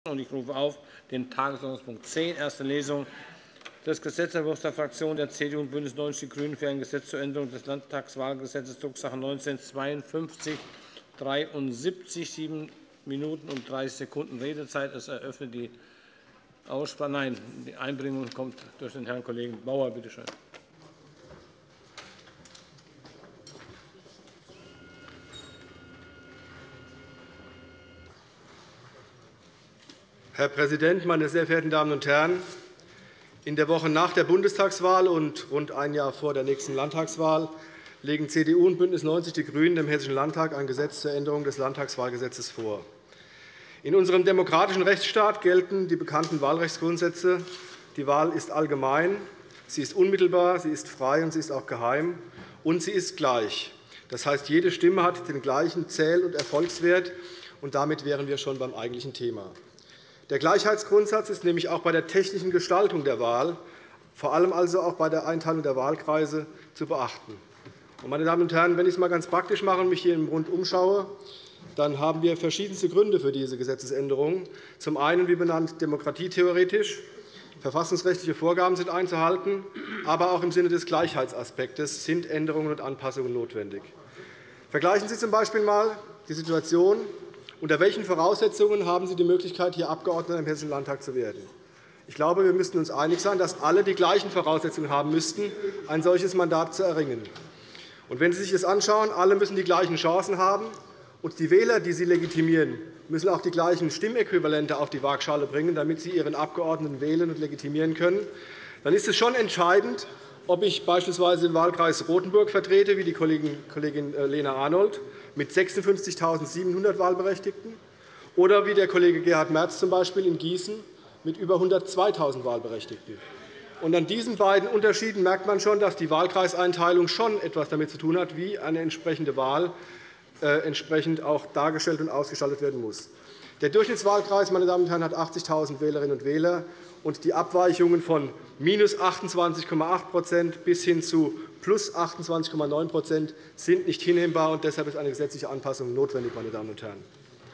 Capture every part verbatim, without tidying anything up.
Und ich rufe auf den Tagesordnungspunkt zehn, erste Lesung des Gesetzentwurfs der Fraktionen der C D U und BÜNDNIS neunzig die GRÜNEN für ein Gesetz zur Änderung des Landtagswahlgesetzes, Drucksache neunzehnhundertzweiundfünfzig dreiundsiebzig, sieben Minuten und dreißig Sekunden Redezeit. Es eröffnet die Aussprache. Nein, die Einbringung kommt durch den Herrn Kollegen Bauer. Bitte schön. Herr Präsident, meine sehr verehrten Damen und Herren! In der Woche nach der Bundestagswahl und rund ein Jahr vor der nächsten Landtagswahl legen C D U und BÜNDNIS neunzig die GRÜNEN dem Hessischen Landtag ein Gesetz zur Änderung des Landtagswahlgesetzes vor. In unserem demokratischen Rechtsstaat gelten die bekannten Wahlrechtsgrundsätze. Die Wahl ist allgemein, sie ist unmittelbar, sie ist frei und sie ist auch geheim, und sie ist gleich. Das heißt, jede Stimme hat den gleichen Zähl- und Erfolgswert, und damit wären wir schon beim eigentlichen Thema. Der Gleichheitsgrundsatz ist nämlich auch bei der technischen Gestaltung der Wahl, vor allem also auch bei der Einteilung der Wahlkreise, zu beachten. Meine Damen und Herren, wenn ich es einmal ganz praktisch mache und mich hier im Rund umschaue, dann haben wir verschiedenste Gründe für diese Gesetzesänderung. Zum einen, wie benannt, demokratietheoretisch. Verfassungsrechtliche Vorgaben sind einzuhalten, aber auch im Sinne des Gleichheitsaspektes sind Änderungen und Anpassungen notwendig. Vergleichen Sie z. B. einmal die Situation: Unter welchen Voraussetzungen haben Sie die Möglichkeit, hier Abgeordneter im Hessischen Landtag zu werden? Ich glaube, wir müssten uns einig sein, dass alle die gleichen Voraussetzungen haben müssten, ein solches Mandat zu erringen. Und wenn Sie sich das anschauen, alle müssen die gleichen Chancen haben, und die Wähler, die Sie legitimieren, müssen auch die gleichen Stimmäquivalente auf die Waagschale bringen, damit Sie Ihren Abgeordneten wählen und legitimieren können, dann ist es schon entscheidend, ob ich beispielsweise den Wahlkreis Rothenburg vertrete, wie die Kollegin Lena Arnold, mit sechsundfünfzigtausendsiebenhundert Wahlberechtigten, oder wie der Kollege Gerhard Merz z. B. in Gießen mit über hundertzweitausend Wahlberechtigten. Und an diesen beiden Unterschieden merkt man schon, dass die Wahlkreiseinteilung schon etwas damit zu tun hat, wie eine entsprechende Wahl äh, entsprechend auch dargestellt und ausgestaltet werden muss. Der Durchschnittswahlkreis, meine Damen und Herren, hat achtzigtausend Wählerinnen und Wähler, und die Abweichungen von minus achtundzwanzig Komma acht bis hin zu plus achtundzwanzig Komma neun sind nicht hinnehmbar, und deshalb ist eine gesetzliche Anpassung notwendig. Meine Damen und Herren.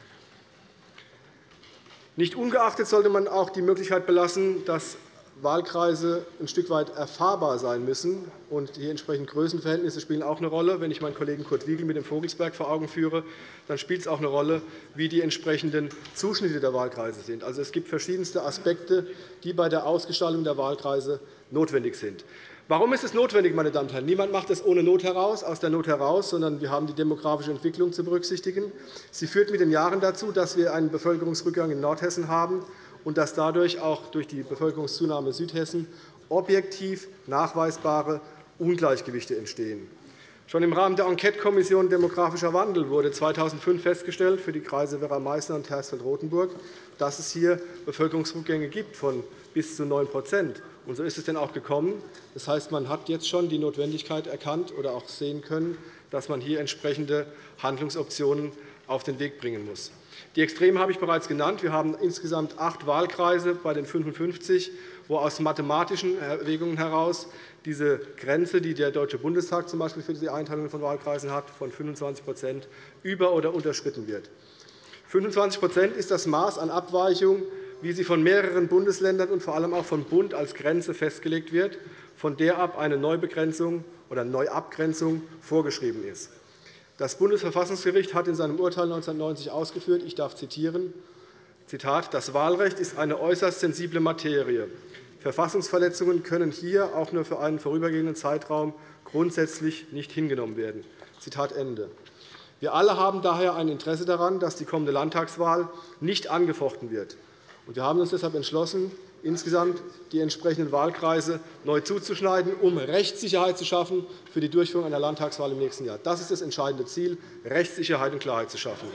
Nicht ungeachtet sollte man auch die Möglichkeit belassen, dass Wahlkreise ein Stück weit erfahrbar sein müssen. Und die entsprechenden Größenverhältnisse spielen auch eine Rolle. Wenn ich meinen Kollegen Kurt Wiegel mit dem Vogelsberg vor Augen führe, dann spielt es auch eine Rolle, wie die entsprechenden Zuschnitte der Wahlkreise sind. Also, es gibt verschiedenste Aspekte, die bei der Ausgestaltung der Wahlkreise notwendig sind. Warum ist es notwendig, meine Damen und Herren? Niemand macht es ohne Not heraus, aus der Not heraus, sondern wir haben die demografische Entwicklung zu berücksichtigen. Sie führt mit den Jahren dazu, dass wir einen Bevölkerungsrückgang in Nordhessen haben und dass dadurch auch durch die Bevölkerungszunahme Südhessen objektiv nachweisbare Ungleichgewichte entstehen. Schon im Rahmen der Enquetekommission Demografischer Wandel wurde zweitausendfünf festgestellt für die Kreise Werra-Meißner und Hersfeld-Rotenburg, dass es hier Bevölkerungsrückgänge gibt von bis zu neun Prozent. Und so ist es denn auch gekommen. Das heißt, man hat jetzt schon die Notwendigkeit erkannt oder auch sehen können, dass man hier entsprechende Handlungsoptionen auf den Weg bringen muss. Die Extreme habe ich bereits genannt. Wir haben insgesamt acht Wahlkreise bei den fünfundfünfzig, wo aus mathematischen Erwägungen heraus diese Grenze, die der Deutsche Bundestag z. B. für die Einteilung von Wahlkreisen hat, von fünfundzwanzig über- oder unterschritten wird. fünfundzwanzig ist das Maß an Abweichung, wie sie von mehreren Bundesländern und vor allem auch vom Bund als Grenze festgelegt wird, von der ab eine Neubegrenzung oder Neuabgrenzung vorgeschrieben ist. Das Bundesverfassungsgericht hat in seinem Urteil neunzehnhundertneunzig ausgeführt, ich darf zitieren, Zitat, das Wahlrecht ist eine äußerst sensible Materie. Verfassungsverletzungen können hier auch nur für einen vorübergehenden Zeitraum grundsätzlich nicht hingenommen werden. Zitat Ende. Wir alle haben daher ein Interesse daran, dass die kommende Landtagswahl nicht angefochten wird. Wir haben uns deshalb entschlossen, insgesamt die entsprechenden Wahlkreise neu zuzuschneiden, um Rechtssicherheit zu schaffen für die Durchführung einer Landtagswahl im nächsten Jahr. Das ist das entscheidende Ziel, Rechtssicherheit und Klarheit zu schaffen.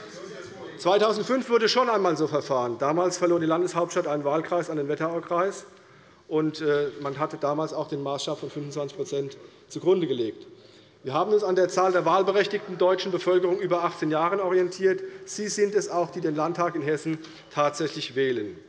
zweitausendfünf wurde schon einmal so verfahren. Damals verlor die Landeshauptstadt einen Wahlkreis an den Wetteraukreis, und man hatte damals auch den Maßstab von fünfundzwanzig zugrunde gelegt. Wir haben uns an der Zahl der wahlberechtigten deutschen Bevölkerung über achtzehn Jahren orientiert. Sie sind es auch, die den Landtag in Hessen tatsächlich wählen.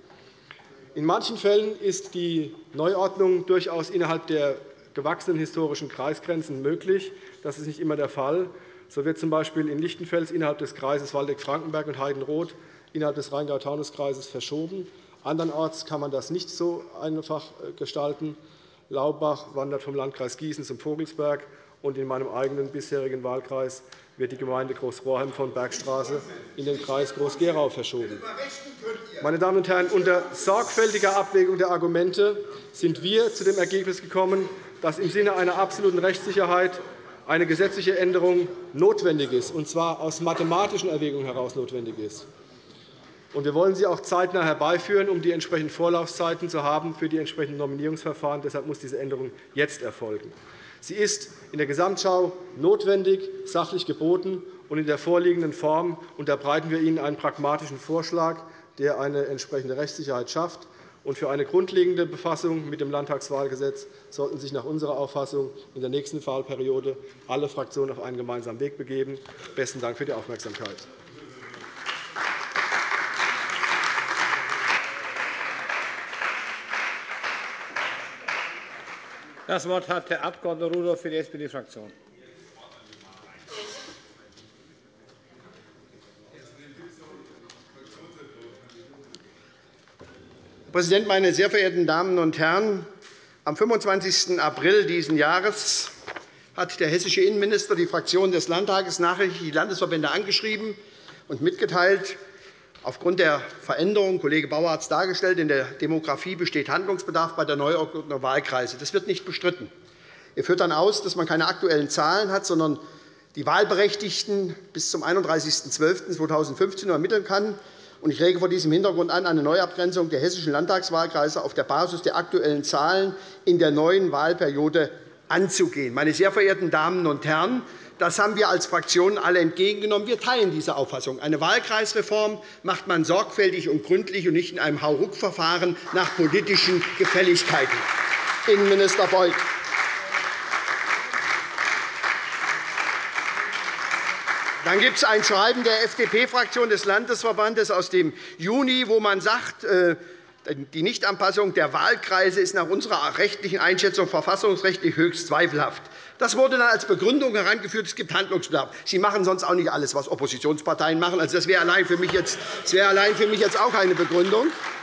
In manchen Fällen ist die Neuordnung durchaus innerhalb der gewachsenen historischen Kreisgrenzen möglich. Das ist nicht immer der Fall. So wird z. B. in Lichtenfels innerhalb des Kreises Waldeck-Frankenberg und Heidenroth innerhalb des Rheingau-Taunus-Kreises verschoben. Andernorts kann man das nicht so einfach gestalten. Laubach wandert vom Landkreis Gießen zum Vogelsberg, und in meinem eigenen bisherigen Wahlkreis wird die Gemeinde Großrohrheim von Bergstraße in den Kreis Groß-Gerau verschoben. Meine Damen und Herren, unter sorgfältiger Abwägung der Argumente sind wir zu dem Ergebnis gekommen, dass im Sinne einer absoluten Rechtssicherheit eine gesetzliche Änderung notwendig ist, und zwar aus mathematischen Erwägungen heraus notwendig ist. Und wir wollen sie auch zeitnah herbeiführen, um die entsprechenden Vorlaufzeiten zu haben für die entsprechenden Nominierungsverfahren. Deshalb muss diese Änderung jetzt erfolgen. Sie ist in der Gesamtschau notwendig, sachlich geboten, und in der vorliegenden Form unterbreiten wir Ihnen einen pragmatischen Vorschlag, der eine entsprechende Rechtssicherheit schafft. Und für eine grundlegende Befassung mit dem Landtagswahlgesetz sollten sich nach unserer Auffassung in der nächsten Wahlperiode alle Fraktionen auf einen gemeinsamen Weg begeben. Besten Dank für die Aufmerksamkeit. Das Wort hat der Abg. Rudolph für die S P D-Fraktion. Herr Präsident, meine sehr verehrten Damen und Herren! Am fünfundzwanzigsten April dieses Jahres hat der hessische Innenminister die Fraktion des Landtages nachrichtlich die Landesverbände angeschrieben und mitgeteilt, aufgrund der Veränderung, Kollege Bauer hat es dargestellt, in der Demografie besteht Handlungsbedarf bei der Neuordnung der Wahlkreise. Das wird nicht bestritten. Er führt dann aus, dass man keine aktuellen Zahlen hat, sondern die Wahlberechtigten bis zum einunddreißigsten zwölften zweitausendfünfzehn ermitteln kann. Ich rege vor diesem Hintergrund an, eine Neuabgrenzung der hessischen Landtagswahlkreise auf der Basis der aktuellen Zahlen in der neuen Wahlperiode anzugehen. Meine sehr verehrten Damen und Herren, das haben wir als Fraktionen alle entgegengenommen. Wir teilen diese Auffassung. Eine Wahlkreisreform macht man sorgfältig und gründlich und nicht in einem Hauruck-Verfahren nach politischen Gefälligkeiten. Innenminister Beuth. Dann gibt es ein Schreiben der F D P-Fraktion des Landesverbandes aus dem Juni, wo man sagt, die Nichtanpassung der Wahlkreise ist nach unserer rechtlichen Einschätzung verfassungsrechtlich höchst zweifelhaft. Das wurde dann als Begründung herangeführt, es gibt Handlungsbedarf. Sie machen sonst auch nicht alles, was Oppositionsparteien machen. Also das wäre allein für mich jetzt, das wäre allein für mich jetzt auch eine Begründung.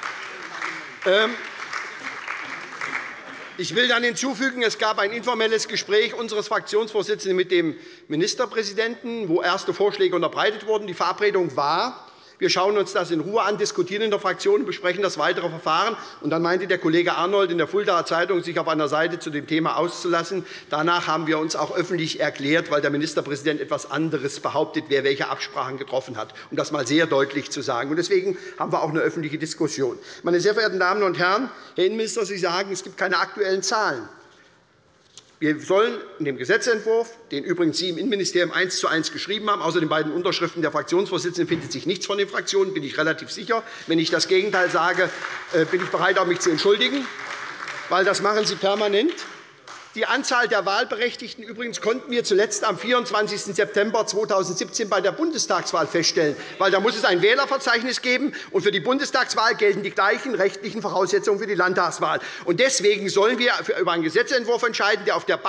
Ich will dann hinzufügen, es gab ein informelles Gespräch unseres Fraktionsvorsitzenden mit dem Ministerpräsidenten, wo erste Vorschläge unterbreitet wurden. Die Verabredung war, wir schauen uns das in Ruhe an, diskutieren in der Fraktion und besprechen das weitere Verfahren. Und dann meinte der Kollege Arnold in der Fuldaer Zeitung, sich auf einer Seite zu dem Thema auszulassen. Danach haben wir uns auch öffentlich erklärt, weil der Ministerpräsident etwas anderes behauptet, wer welche Absprachen getroffen hat, um das einmal sehr deutlich zu sagen. Deswegen haben wir auch eine öffentliche Diskussion. Meine sehr verehrten Damen und Herren, Herr Innenminister, Sie sagen, es gibt keine aktuellen Zahlen. Wir sollen in dem Gesetzentwurf, den übrigens Sie im Innenministerium eins zu eins geschrieben haben, außer den beiden Unterschriften der Fraktionsvorsitzenden findet sich nichts von den Fraktionen, bin ich relativ sicher. Wenn ich das Gegenteil sage, bin ich bereit, auch mich zu entschuldigen, weil das machen Sie permanent. Die Anzahl der Wahlberechtigten übrigens konnten wir zuletzt am vierundzwanzigsten September zweitausendsiebzehn bei der Bundestagswahl feststellen. Weil da muss es ein Wählerverzeichnis geben, und für die Bundestagswahl gelten die gleichen rechtlichen Voraussetzungen für die Landtagswahl. Und deswegen sollen wir über einen Gesetzentwurf entscheiden, der auf der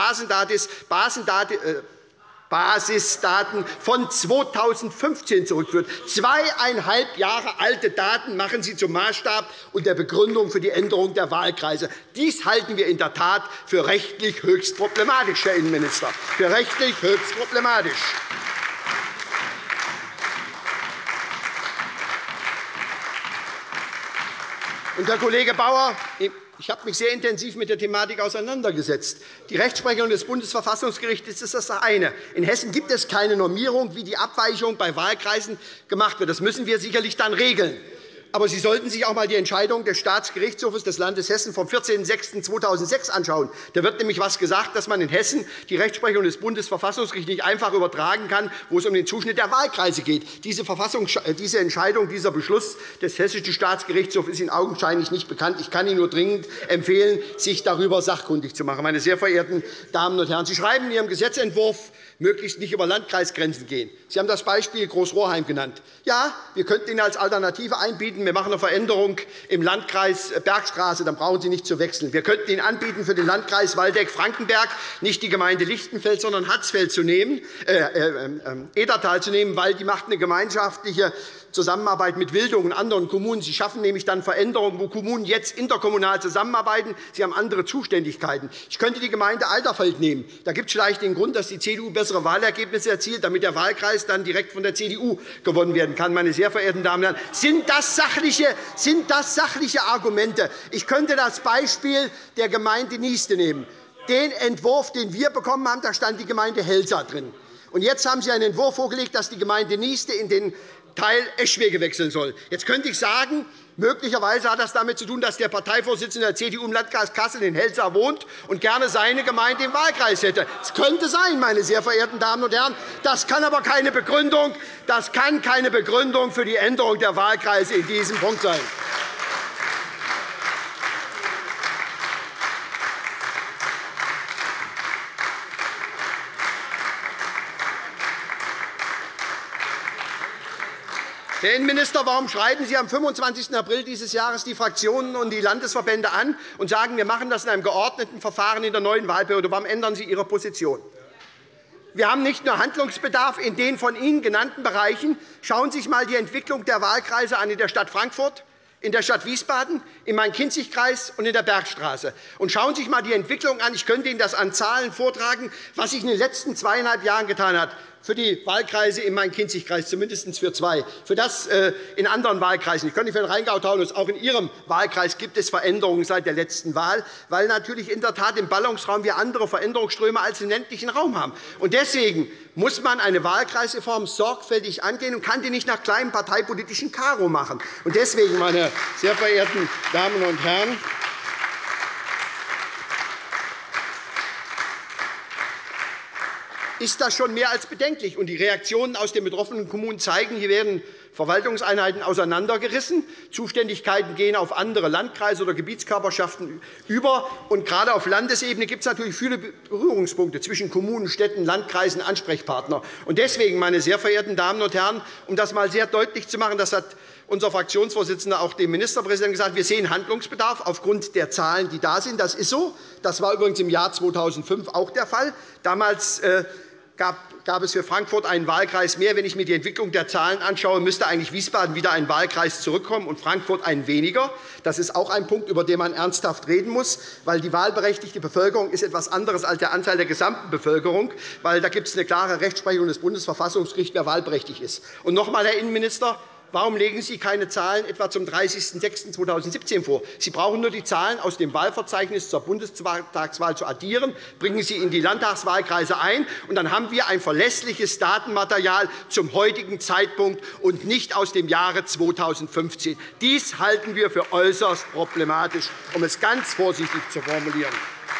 Basisdaten von zweitausendfünfzehn zurückführt. Zweieinhalb Jahre alte Daten machen Sie zum Maßstab und der Begründung für die Änderung der Wahlkreise. Dies halten wir in der Tat für rechtlich höchst problematisch, Herr Innenminister. Für rechtlich höchst problematisch. Und, Herr Kollege Bauer, ich habe mich sehr intensiv mit der Thematik auseinandergesetzt. Die Rechtsprechung des Bundesverfassungsgerichts ist das eine. In Hessen gibt es keine Normierung, wie die Abweichung bei Wahlkreisen gemacht wird. Das müssen wir sicherlich dann regeln. Aber Sie sollten sich auch einmal die Entscheidung des Staatsgerichtshofs des Landes Hessen vom vierzehnten sechsten zweitausendsechs anschauen. Da wird nämlich etwas gesagt, dass man in Hessen die Rechtsprechung des Bundesverfassungsgerichts nicht einfach übertragen kann, wo es um den Zuschnitt der Wahlkreise geht. Diese, diese Entscheidung, dieser Beschluss des Hessischen Staatsgerichtshofs ist Ihnen augenscheinlich nicht bekannt. Ich kann Ihnen nur dringend empfehlen, sich darüber sachkundig zu machen. Meine sehr verehrten Damen und Herren, Sie schreiben in Ihrem Gesetzentwurf möglichst nicht über Landkreisgrenzen gehen. Sie haben das Beispiel Großrohrheim genannt. Ja, wir könnten Ihnen als Alternative einbieten, wir machen eine Veränderung im Landkreis Bergstraße, dann brauchen Sie nicht zu wechseln. Wir könnten Ihnen anbieten, für den Landkreis Waldeck-Frankenberg nicht die Gemeinde Lichtenfeld, sondern Hatzfeld zu nehmen, äh, äh, äh, Edertal zu nehmen, weil die macht eine gemeinschaftliche Zusammenarbeit mit Wildung und anderen Kommunen. Sie schaffen nämlich dann Veränderungen, wo Kommunen jetzt interkommunal zusammenarbeiten. Sie haben andere Zuständigkeiten. Ich könnte die Gemeinde Alterfeld nehmen. Da gibt es vielleicht den Grund, dass die C D U bessere Wahlergebnisse erzielt, damit der Wahlkreis dann direkt von der C D U gewonnen werden kann. Meine sehr verehrten Damen und Herren, sind das sachliche, sind das sachliche Argumente? Ich könnte das Beispiel der Gemeinde Nieste nehmen. Den Entwurf, den wir bekommen haben, da stand die Gemeinde Helsa drin. Und jetzt haben Sie einen Entwurf vorgelegt, dass die Gemeinde Nieste in den Teil Eschwege wechseln soll. Jetzt könnte ich sagen, möglicherweise hat das damit zu tun, dass der Parteivorsitzende der C D U im Landkreis Kassel in Helsa wohnt und gerne seine Gemeinde im Wahlkreis hätte. Das könnte sein, meine sehr verehrten Damen und Herren. Das kann aber keine Begründung, das kann keine Begründung für die Änderung der Wahlkreise in diesem Punkt sein. Herr Innenminister, warum schreiben Sie am fünfundzwanzigsten April dieses Jahres die Fraktionen und die Landesverbände an und sagen, wir machen das in einem geordneten Verfahren in der neuen Wahlperiode? Warum ändern Sie Ihre Position? Wir haben nicht nur Handlungsbedarf in den von Ihnen genannten Bereichen. Schauen Sie sich einmal die Entwicklung der Wahlkreise an in der Stadt Frankfurt, in der Stadt Wiesbaden, im Main-Kinzig-Kreis und in der Bergstraße. Und schauen Sie sich einmal die Entwicklung an. Ich könnte Ihnen das an Zahlen vortragen, was sich in den letzten zweieinhalb Jahren getan hat für die Wahlkreise im Main-Kinzig-Kreis, zumindest für zwei, für das äh, in anderen Wahlkreisen. Ich könnte für den Rheingau-Taunus, auch in Ihrem Wahlkreis gibt es Veränderungen seit der letzten Wahl, weil natürlich in der Tat im Ballungsraum wir andere Veränderungsströme als im ländlichen Raum haben. Und deswegen muss man eine Wahlkreisreform sorgfältig angehen und kann die nicht nach kleinem parteipolitischen Karo machen. Und deswegen, meine sehr verehrten Damen und Herren, ist das schon mehr als bedenklich. Und die Reaktionen aus den betroffenen Kommunen zeigen, hier werden Verwaltungseinheiten auseinandergerissen. Zuständigkeiten gehen auf andere Landkreise oder Gebietskörperschaften über. Und gerade auf Landesebene gibt es natürlich viele Berührungspunkte zwischen Kommunen, Städten, Landkreisen, Ansprechpartner. Und deswegen, meine sehr verehrten Damen und Herren, um das einmal sehr deutlich zu machen, das hat unser Fraktionsvorsitzender auch dem Ministerpräsidenten gesagt, wir sehen Handlungsbedarf aufgrund der Zahlen, die da sind. Das ist so. Das war übrigens im Jahr zweitausendfünf auch der Fall. Damals äh, Gab, gab es für Frankfurt einen Wahlkreis mehr. Wenn ich mir die Entwicklung der Zahlen anschaue, müsste eigentlich Wiesbaden wieder ein Wahlkreis zurückkommen und Frankfurt einen weniger. Das ist auch ein Punkt, über den man ernsthaft reden muss, weil die wahlberechtigte Bevölkerung ist etwas anderes als der Anteil der gesamten Bevölkerung, weil da gibt es eine klare Rechtsprechung des Bundesverfassungsgerichts, wer wahlberechtigt ist. Und noch einmal, Herr Innenminister, warum legen Sie keine Zahlen etwa zum dreißigsten sechsten zweitausendsiebzehn vor? Sie brauchen nur die Zahlen aus dem Wahlverzeichnis zur Bundestagswahl zu addieren, bringen Sie in die Landtagswahlkreise ein, und dann haben wir ein verlässliches Datenmaterial zum heutigen Zeitpunkt und nicht aus dem Jahre zweitausendfünfzehn. Dies halten wir für äußerst problematisch, um es ganz vorsichtig zu formulieren.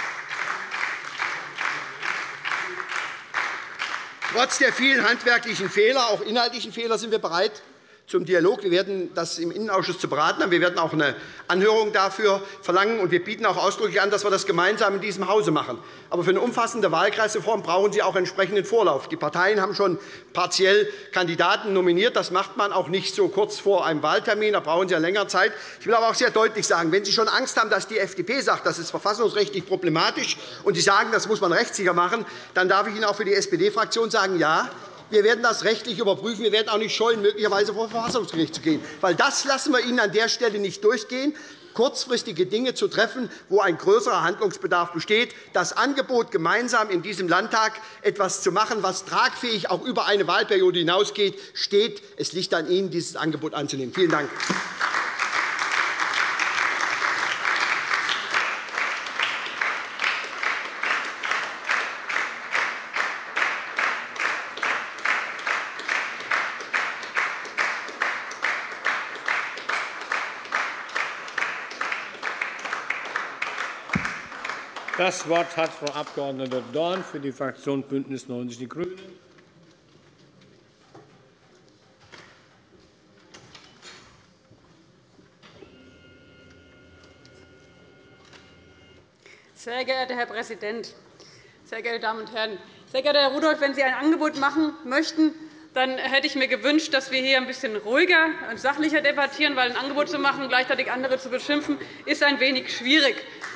Trotz der vielen handwerklichen Fehler, auch inhaltlichen Fehler, sind wir bereit zum Dialog. Wir werden das im Innenausschuss zu beraten haben. Wir werden auch eine Anhörung dafür verlangen. Und wir bieten auch ausdrücklich an, dass wir das gemeinsam in diesem Hause machen. Aber für eine umfassende Wahlkreisreform brauchen Sie auch entsprechenden Vorlauf. Die Parteien haben schon partiell Kandidaten nominiert. Das macht man auch nicht so kurz vor einem Wahltermin. Da brauchen Sie ja länger Zeit. Ich will aber auch sehr deutlich sagen, wenn Sie schon Angst haben, dass die F D P sagt, das ist verfassungsrechtlich problematisch, und Sie sagen, das muss man rechtssicher machen, dann darf ich Ihnen auch für die S P D-Fraktion sagen, ja, wir werden das rechtlich überprüfen. Wir werden auch nicht scheuen, möglicherweise vor das Verfassungsgericht zu gehen. Weil das lassen wir Ihnen an der Stelle nicht durchgehen, kurzfristige Dinge zu treffen, wo ein größerer Handlungsbedarf besteht. Das Angebot, gemeinsam in diesem Landtag etwas zu machen, was tragfähig auch über eine Wahlperiode hinausgeht, steht. Es liegt an Ihnen, dieses Angebot anzunehmen. Vielen Dank. Das Wort hat Frau Abg. Dorn für die Fraktion BÜNDNIS neunzig die GRÜNEN. Sehr geehrter Herr Präsident, sehr geehrte Damen und Herren! Sehr geehrter Herr Rudolph, wenn Sie ein Angebot machen möchten, dann hätte ich mir gewünscht, dass wir hier ein bisschen ruhiger und sachlicher debattieren, weil ein Angebot zu machen und gleichzeitig andere zu beschimpfen, ist ein wenig schwierig.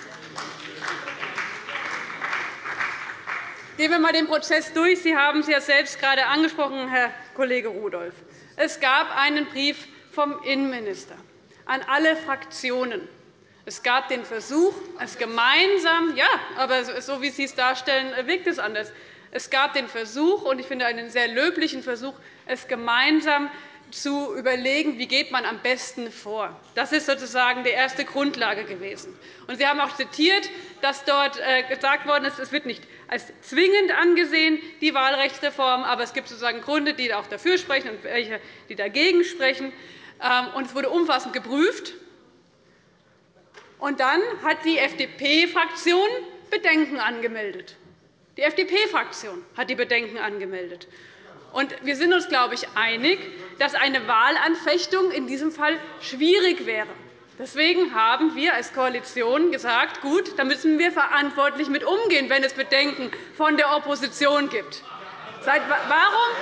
Gehen wir einmal den Prozess durch. Sie haben es ja selbst gerade angesprochen, Herr Kollege Rudolph. Es gab einen Brief vom Innenminister an alle Fraktionen. Es gab den Versuch, es gemeinsam – ja, aber so wie Sie es darstellen, wirkt es anders. Es gab den Versuch, und ich finde einen sehr löblichen Versuch, es gemeinsam zu überlegen, wie geht man am besten vor. Das ist sozusagen die erste Grundlage gewesen. Und Sie haben auch zitiert, dass dort gesagt worden ist, es wird nicht als zwingend angesehen, die Wahlrechtsreform, aber es gibt sozusagen Gründe, die auch dafür sprechen und welche, die dagegen sprechen. Und es wurde umfassend geprüft. Und dann hat die F D P-Fraktion Bedenken angemeldet. Die F D P-Fraktion hat die Bedenken angemeldet. Und wir sind uns, glaube ich, einig, dass eine Wahlanfechtung in diesem Fall schwierig wäre. Deswegen haben wir als Koalition gesagt, gut, da müssen wir verantwortlich mit umgehen, wenn es Bedenken von der Opposition gibt. Seit warum?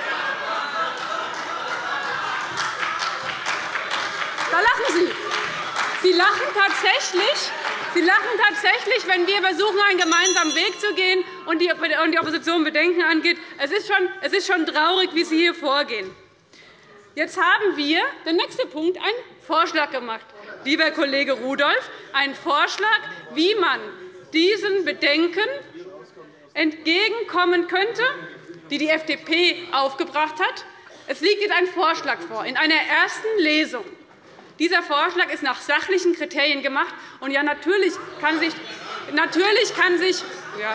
Da lachen Sie. Sie lachen tatsächlich. Sie lachen tatsächlich, wenn wir versuchen, einen gemeinsamen Weg zu gehen und die Opposition Bedenken angeht. Es ist schon, es ist schon traurig, wie Sie hier vorgehen. Jetzt haben wir, der nächste Punkt, einen Vorschlag gemacht, lieber Kollege Rudolph, einen Vorschlag, wie man diesen Bedenken entgegenkommen könnte, die die F D P aufgebracht hat. Es liegt jetzt ein Vorschlag vor, in einer ersten Lesung. Dieser Vorschlag ist nach sachlichen Kriterien gemacht. Und ja, natürlich kann sich, natürlich kann sich ja,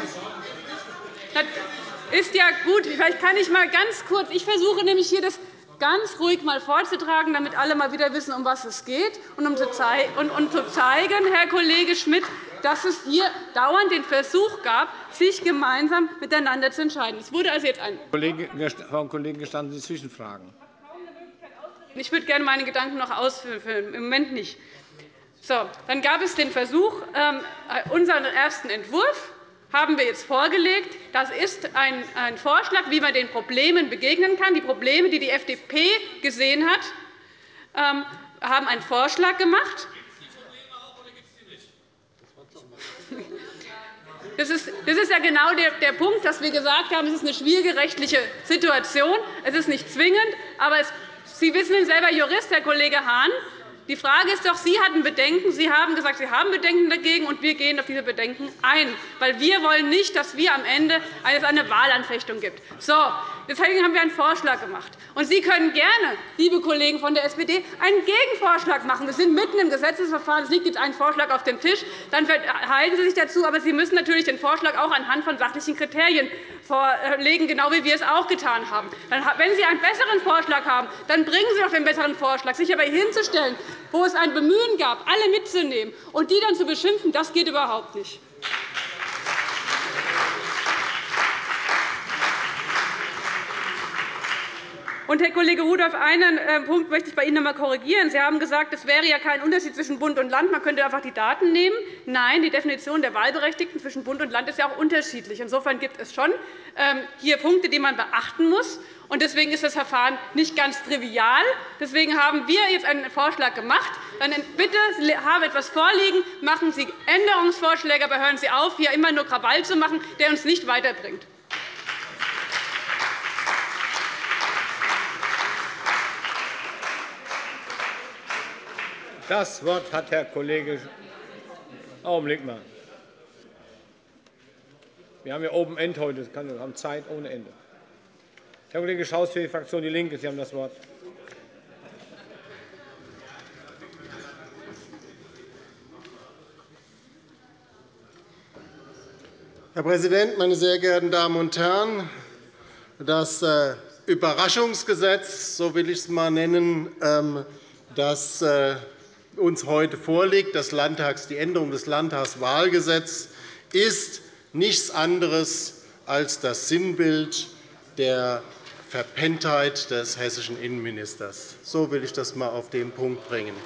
ist ja gut. Vielleicht kann ich mal ganz kurz. Ich versuche nämlich hier das ganz ruhig mal vorzutragen, damit alle mal wieder wissen, um was es geht, und um zu zeigen, Herr Kollege Schmidt, dass es hier dauernd den Versuch gab, sich gemeinsam miteinander zu entscheiden. Es wurde also jetzt ein Frau Kollegin, gestatten Sie Zwischenfragen? Ich würde gerne meine Gedanken noch ausführen, im Moment nicht. So, dann gab es den Versuch, unseren ersten Entwurf haben wir jetzt vorgelegt. Das ist ein Vorschlag, wie man den Problemen begegnen kann. Die Probleme, die die F D P gesehen hat, haben einen Vorschlag gemacht. Das ist, das ist ja genau der, der Punkt, dass wir gesagt haben, es ist eine schwierige rechtliche Situation. Es ist nicht zwingend, aber es Sie wissen selber Jurist, Herr Kollege Hahn. Die Frage ist doch, Sie hatten Bedenken. Sie haben gesagt, Sie haben Bedenken dagegen, und wir gehen auf diese Bedenken ein. Weil wir wollen nicht, dass wir am Ende eine Wahlanfechtung gibt. So, deswegen haben wir einen Vorschlag gemacht. Und Sie können gerne, liebe Kollegen von der S P D, einen Gegenvorschlag machen. Wir sind mitten im Gesetzesverfahren. Es liegt jetzt ein Vorschlag auf dem Tisch. Dann verhalten Sie sich dazu. Aber Sie müssen natürlich den Vorschlag auch anhand von sachlichen Kriterien vorlegen, genau wie wir es auch getan haben. Wenn Sie einen besseren Vorschlag haben, dann bringen Sie doch den besseren Vorschlag. Sich aber hinzustellen, wo es ein Bemühen gab, alle mitzunehmen und die dann zu beschimpfen, das geht überhaupt nicht. Und, Herr Kollege Rudolph, einen Punkt möchte ich bei Ihnen noch einmal korrigieren. Sie haben gesagt, es wäre ja kein Unterschied zwischen Bund und Land. Man könnte einfach die Daten nehmen. Nein, die Definition der Wahlberechtigten zwischen Bund und Land ist ja auch unterschiedlich. Insofern gibt es schon hier Punkte, die man beachten muss. Und deswegen ist das Verfahren nicht ganz trivial. Deswegen haben wir jetzt einen Vorschlag gemacht. Dann bitte, Sie haben etwas vorliegen, machen Sie Änderungsvorschläge, aber hören Sie auf, hier immer nur Krawall zu machen, der uns nicht weiterbringt. Das Wort hat Herr Kollege. Augenblick mal. Wir haben ja Open End heute. Wir haben Zeit ohne Ende. Herr Kollege Schaus für die Fraktion DIE LINKE. Sie haben das Wort. Herr Präsident, meine sehr geehrten Damen und Herren! Das Überraschungsgesetz, so will ich es einmal nennen, das uns heute vorliegt, das Landtags, die Änderung des Landtagswahlgesetzes, ist nichts anderes als das Sinnbild der Verpenntheit des hessischen Innenministers. So will ich das einmal auf den Punkt bringen.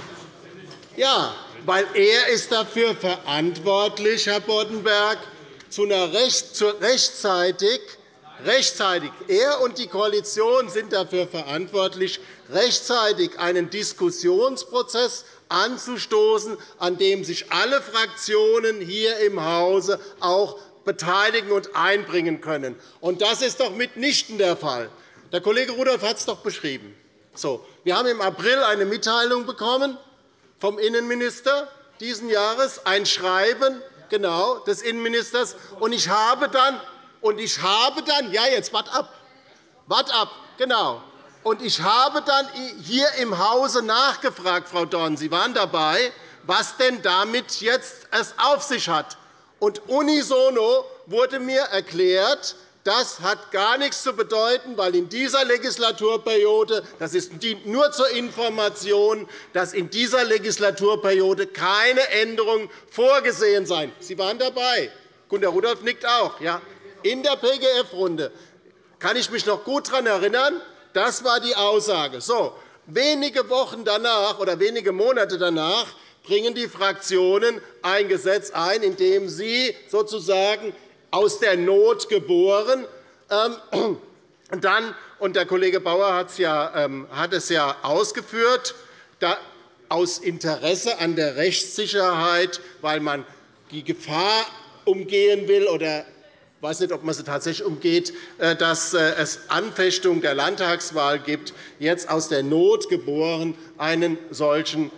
Ja, weil er ist dafür verantwortlich, Herr Boddenberg, zu einer Recht, zu rechtzeitig, rechtzeitig, er und die Koalition sind dafür verantwortlich, rechtzeitig einen Diskussionsprozess anzustoßen, an dem sich alle Fraktionen hier im Hause auch beteiligen und einbringen können. Und das ist doch mitnichten der Fall. Der Kollege Rudolph hat es doch beschrieben. So, wir haben im April eine Mitteilung bekommen vom Innenminister diesen Jahres, ein Schreiben genau, des Innenministers. Und ich habe dann, und ich habe dann ja, jetzt wart ab, wart ab, genau. Und ich habe dann hier im Hause nachgefragt, Frau Dorn, Sie waren dabei, was denn damit jetzt es auf sich hat. Und unisono wurde mir erklärt, das hat gar nichts zu bedeuten, weil in dieser Legislaturperiode, das dient nur zur Information, dass in dieser Legislaturperiode keine Änderungen vorgesehen seien. Sie waren dabei. Gunter Rudolph nickt auch. Ja. In der P G F-Runde kann ich mich noch gut daran erinnern. Das war die Aussage. So, wenige Wochen danach oder wenige Monate danach bringen die Fraktionen ein Gesetz ein, in dem sie sozusagen aus der Not geboren. Und dann, und der Kollege Bauer hat es ja, hat es ja ausgeführt, da, aus Interesse an der Rechtssicherheit, weil man die Gefahr umgehen will oder ich weiß nicht, ob man sie tatsächlich umgeht, dass es Anfechtung der Landtagswahl gibt, jetzt aus der Not geboren einen solchen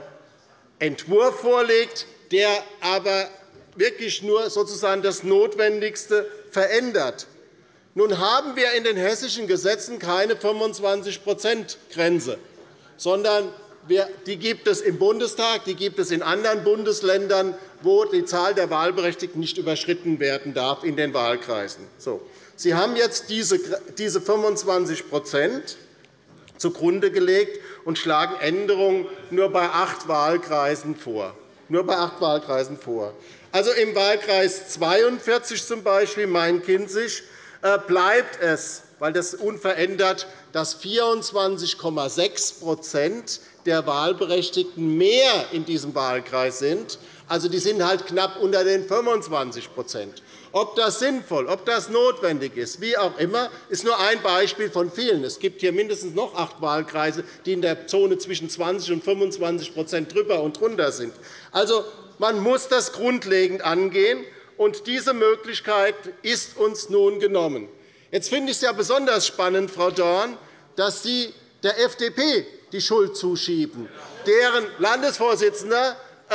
Entwurf vorlegt, der aber wirklich nur sozusagen das Notwendigste verändert. Nun haben wir in den hessischen Gesetzen keine fünfundzwanzig Prozent-Grenze, sondern die gibt es im Bundestag, die gibt es in anderen Bundesländern, wo die Zahl der Wahlberechtigten nicht überschritten werden darf in den Wahlkreisen. So. Sie haben jetzt diese fünfundzwanzig Prozent zugrunde gelegt und schlagen Änderungen nur bei acht Wahlkreisen vor. Nur bei acht Wahlkreisen vor. Also im Wahlkreis zweiundvierzig zum Beispiel Main-Kinzig bleibt es, weil das unverändert, dass vierundzwanzig Komma sechs der Wahlberechtigten mehr in diesem Wahlkreis sind. Also, die sind halt knapp unter den fünfundzwanzig Ob das sinnvoll, ob das notwendig ist, wie auch immer, ist nur ein Beispiel von vielen. Es gibt hier mindestens noch acht Wahlkreise, die in der Zone zwischen zwanzig und fünfundzwanzig drüber und drunter sind. Also, man muss das grundlegend angehen, und diese Möglichkeit ist uns nun genommen. Jetzt finde ich es ja besonders spannend, Frau Dorn, dass Sie der F D P die Schuld zuschieben, deren Landesvorsitzender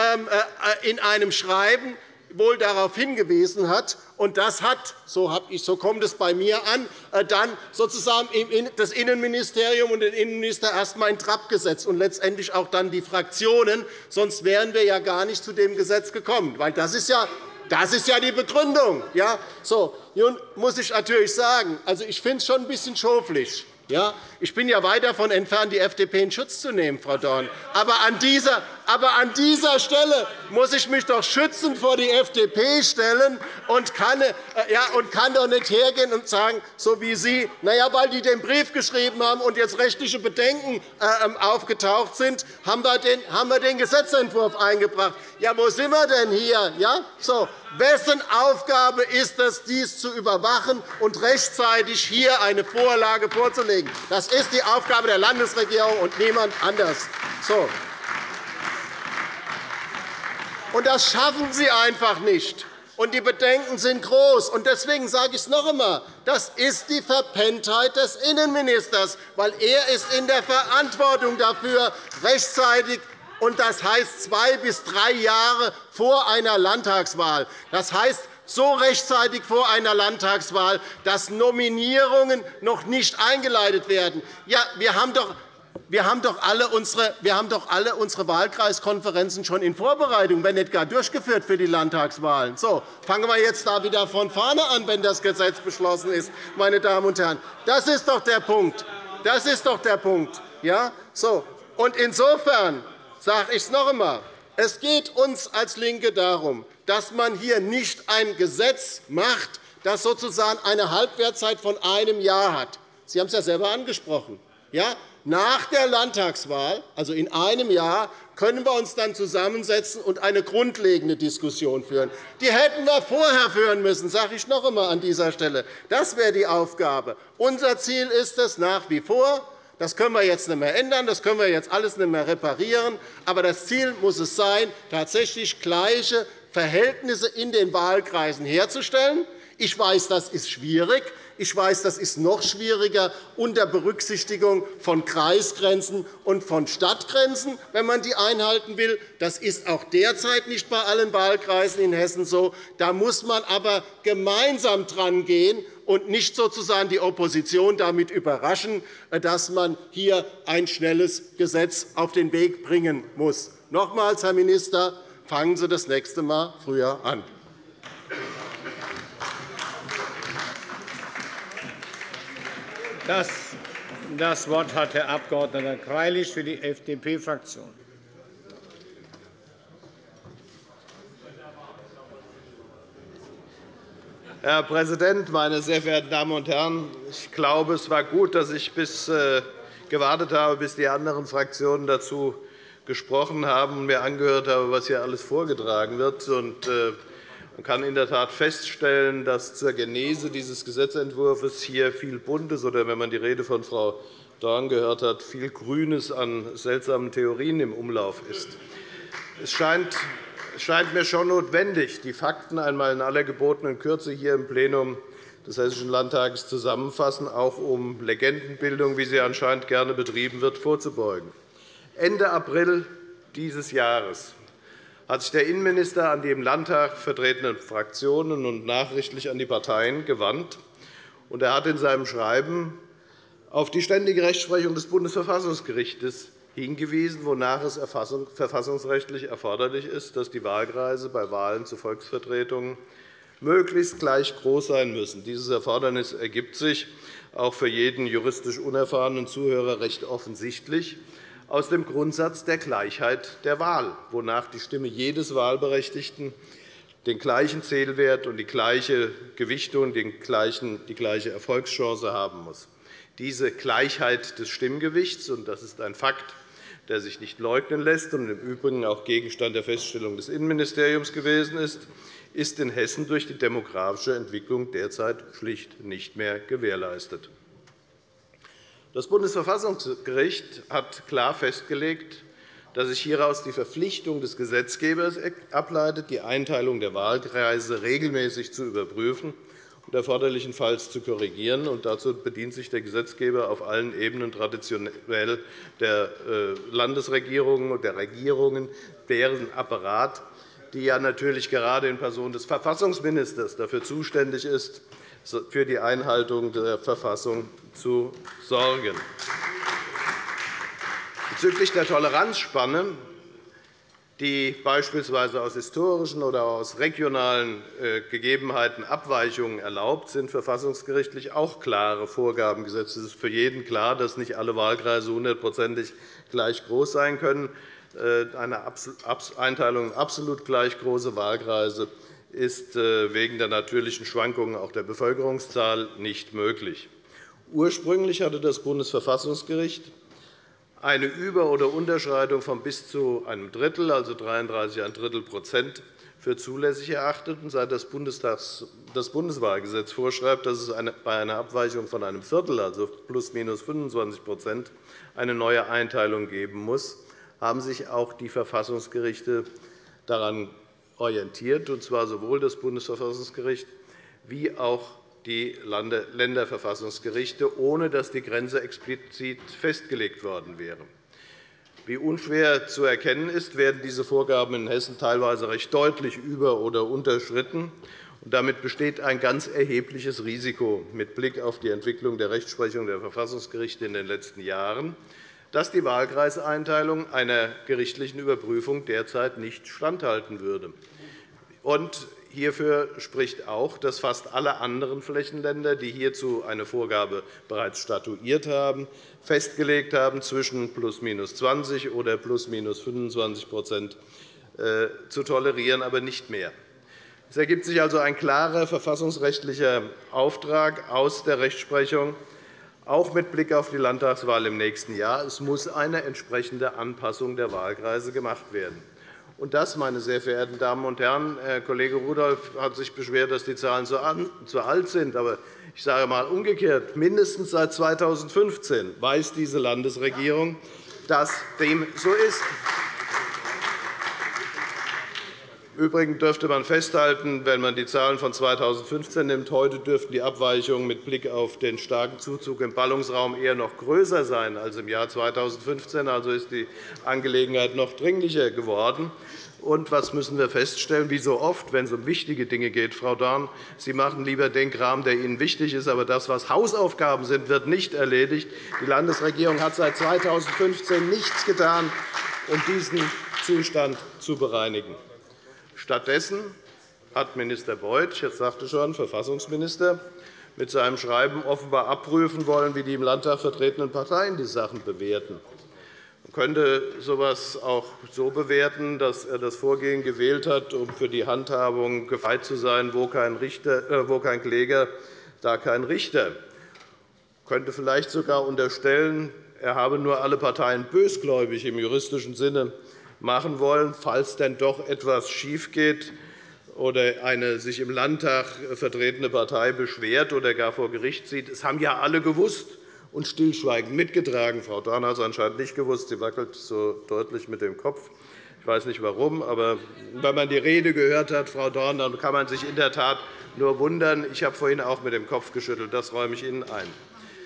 in einem Schreiben wohl darauf hingewiesen hat. Und das hat, so, ich, so kommt es bei mir an, dann sozusagen das Innenministerium und den Innenminister erst einmal in Trab gesetzt und letztendlich auch dann die Fraktionen. Sonst wären wir ja gar nicht zu dem Gesetz gekommen. Weil das ist ja Das ist ja die Begründung. Ja? So, nun muss ich natürlich sagen, also ich finde es schon ein bisschen schoflich. Ja, ich bin ja weit davon entfernt, die F D P in Schutz zu nehmen, Frau Dorn. Aber an dieser, aber an dieser Stelle muss ich mich doch schützend vor die F D P stellen und kann, äh, ja, und kann doch nicht hergehen und sagen, so wie Sie, na ja, weil die den Brief geschrieben haben und jetzt rechtliche Bedenken äh, aufgetaucht sind, haben wir, den, haben wir den Gesetzentwurf eingebracht. Ja, wo sind wir denn hier? Ja? So, wessen Aufgabe ist es, dies zu überwachen und rechtzeitig hier eine Vorlage vorzulegen? Das ist die Aufgabe der Landesregierung und niemand anders. So. Und das schaffen Sie einfach nicht. Und die Bedenken sind groß. Und deswegen sage ich es noch einmal. Das ist die Verpenntheit des Innenministers, weil er ist in der Verantwortung dafür, rechtzeitig, und das heißt zwei bis drei Jahre vor einer Landtagswahl. Das heißt, so rechtzeitig vor einer Landtagswahl, dass Nominierungen noch nicht eingeleitet werden. Ja, wir haben doch Wir haben, doch alle unsere, wir haben doch alle unsere Wahlkreiskonferenzen schon in Vorbereitung, wenn nicht gar durchgeführt für die Landtagswahlen. So, fangen wir jetzt da wieder von vorne an, wenn das Gesetz beschlossen ist, meine Damen und Herren. Das ist doch der Punkt. Das ist doch der Punkt. Ja? So. Und insofern sage ich es noch einmal. Es geht uns als LINKE darum, dass man hier nicht ein Gesetz macht, das sozusagen eine Halbwertszeit von einem Jahr hat. Sie haben es ja selber angesprochen. Ja? Nach der Landtagswahl, also in einem Jahr, können wir uns dann zusammensetzen und eine grundlegende Diskussion führen. Die hätten wir vorher führen müssen, sage ich noch einmal an dieser Stelle. Das wäre die Aufgabe. Unser Ziel ist es nach wie vor. Das können wir jetzt nicht mehr ändern, das können wir jetzt alles nicht mehr reparieren. Aber das Ziel muss es sein, tatsächlich gleiche Verhältnisse in den Wahlkreisen herzustellen. Ich weiß, das ist schwierig. Ich weiß, das ist noch schwieriger unter Berücksichtigung von Kreisgrenzen und von Stadtgrenzen, wenn man die einhalten will. Das ist auch derzeit nicht bei allen Wahlkreisen in Hessen so. Da muss man aber gemeinsam drangehen und nicht sozusagen die Opposition damit überraschen, dass man hier ein schnelles Gesetz auf den Weg bringen muss. Nochmals, Herr Minister, fangen Sie das nächste Mal früher an. Das, das Wort hat Herr Abg. Greilich für die F D P-Fraktion. Herr Präsident, meine sehr verehrten Damen und Herren! Ich glaube, es war gut, dass ich bis, äh, gewartet habe, bis die anderen Fraktionen dazu gesprochen haben und mir angehört habe, was hier alles vorgetragen wird. Und, äh, Man kann in der Tat feststellen, dass zur Genese dieses Gesetzentwurfs hier viel Buntes oder, wenn man die Rede von Frau Dorn gehört hat, viel Grünes an seltsamen Theorien im Umlauf ist. Es scheint mir schon notwendig, die Fakten einmal in aller gebotenen Kürze hier im Plenum des Hessischen Landtages zusammenfassen, auch um Legendenbildung, wie sie anscheinend gerne betrieben wird, vorzubeugen. Ende April dieses Jahres hat sich der Innenminister an die im Landtag vertretenen Fraktionen und nachrichtlich an die Parteien gewandt. Er hat in seinem Schreiben auf die ständige Rechtsprechung des Bundesverfassungsgerichts hingewiesen, wonach es verfassungsrechtlich erforderlich ist, dass die Wahlkreise bei Wahlen zu Volksvertretungen möglichst gleich groß sein müssen. Dieses Erfordernis ergibt sich auch für jeden juristisch unerfahrenen Zuhörer recht offensichtlich aus dem Grundsatz der Gleichheit der Wahl, wonach die Stimme jedes Wahlberechtigten den gleichen Zählwert und die gleiche Gewichtung und die gleiche Erfolgschance haben muss. Diese Gleichheit des Stimmgewichts, und das ist ein Fakt, der sich nicht leugnen lässt und im Übrigen auch Gegenstand der Feststellung des Innenministeriums gewesen ist, ist in Hessen durch die demografische Entwicklung derzeit schlicht nicht mehr gewährleistet. Das Bundesverfassungsgericht hat klar festgelegt, dass sich hieraus die Verpflichtung des Gesetzgebers ableitet, die Einteilung der Wahlkreise regelmäßig zu überprüfen und erforderlichenfalls zu korrigieren. Dazu bedient sich der Gesetzgeber auf allen Ebenen traditionell der Landesregierungen und der Regierungen, deren Apparat, die ja natürlich gerade in Person des Verfassungsministers dafür zuständig ist, für die Einhaltung der Verfassung zu sorgen. Bezüglich der Toleranzspanne, die beispielsweise aus historischen oder aus regionalen Gegebenheiten Abweichungen erlaubt, sind verfassungsgerichtlich auch klare Vorgaben gesetzt. Es ist für jeden klar, dass nicht alle Wahlkreise hundertprozentig gleich groß sein können. Eine Einteilung in absolut gleich große Wahlkreise ist wegen der natürlichen Schwankungen auch der Bevölkerungszahl nicht möglich. Ursprünglich hatte das Bundesverfassungsgericht eine Über- oder Unterschreitung von bis zu einem Drittel, also dreiunddreißig ein Drittel Prozent, für zulässig erachtet. Seit das Bundeswahlgesetz vorschreibt, dass es bei einer Abweichung von einem Viertel, also plus minus fünfundzwanzig Prozent, eine neue Einteilung geben muss, haben sich auch die Verfassungsgerichte daran orientiert, und zwar sowohl das Bundesverfassungsgericht wie auch die Länderverfassungsgerichte, ohne dass die Grenze explizit festgelegt worden wäre. Wie unschwer zu erkennen ist, werden diese Vorgaben in Hessen teilweise recht deutlich über- oder unterschritten. Damit besteht ein ganz erhebliches Risiko mit Blick auf die Entwicklung der Rechtsprechung der Verfassungsgerichte in den letzten Jahren, dass die Wahlkreiseinteilung einer gerichtlichen Überprüfung derzeit nicht standhalten würde. Und hierfür spricht auch, dass fast alle anderen Flächenländer, die hierzu eine Vorgabe bereits statuiert haben, festgelegt haben, zwischen plus minus zwanzig oder plus minus fünfundzwanzig zu tolerieren, aber nicht mehr. Es ergibt sich also ein klarer verfassungsrechtlicher Auftrag aus der Rechtsprechung, auch mit Blick auf die Landtagswahl im nächsten Jahr. Es muss eine entsprechende Anpassung der Wahlkreise gemacht werden. Und das, meine sehr verehrten Damen und Herren, Herr Kollege Rudolph hat sich beschwert, dass die Zahlen zu alt sind. Aber ich sage einmal umgekehrt, mindestens seit zweitausendfünfzehn weiß diese Landesregierung, dass dem so ist. Übrigens dürfte man festhalten, wenn man die Zahlen von zweitausendfünfzehn nimmt, heute dürften die Abweichungen mit Blick auf den starken Zuzug im Ballungsraum eher noch größer sein als im Jahr zweitausendfünfzehn. Also ist die Angelegenheit noch dringlicher geworden. Und was müssen wir feststellen? Wie so oft, wenn es um wichtige Dinge geht, Frau Dorn, Sie machen lieber den Kram, der Ihnen wichtig ist, aber das, was Hausaufgaben sind, wird nicht erledigt. Die Landesregierung hat seit zweitausendfünfzehn nichts getan, um diesen Zustand zu bereinigen. Stattdessen hat Minister Beuth, ich sagte schon, Verfassungsminister, mit seinem Schreiben offenbar abprüfen wollen, wie die im Landtag vertretenen Parteien die Sachen bewerten. Man könnte so etwas auch so bewerten, dass er das Vorgehen gewählt hat, um für die Handhabung gefeit zu sein, wo kein, Richter, äh, wo kein Kläger, da kein Richter. Man könnte vielleicht sogar unterstellen, er habe nur alle Parteien bösgläubig im juristischen Sinne machen wollen, falls denn doch etwas schiefgeht oder eine sich im Landtag vertretene Partei beschwert oder gar vor Gericht zieht. Es haben ja alle gewusst und stillschweigend mitgetragen. Frau Dorn hat es anscheinend nicht gewusst. Sie wackelt so deutlich mit dem Kopf. Ich weiß nicht warum, aber wenn man die Rede gehört hat, Frau Dorn, dann kann man sich in der Tat nur wundern. Ich habe vorhin auch mit dem Kopf geschüttelt. Das räume ich Ihnen ein.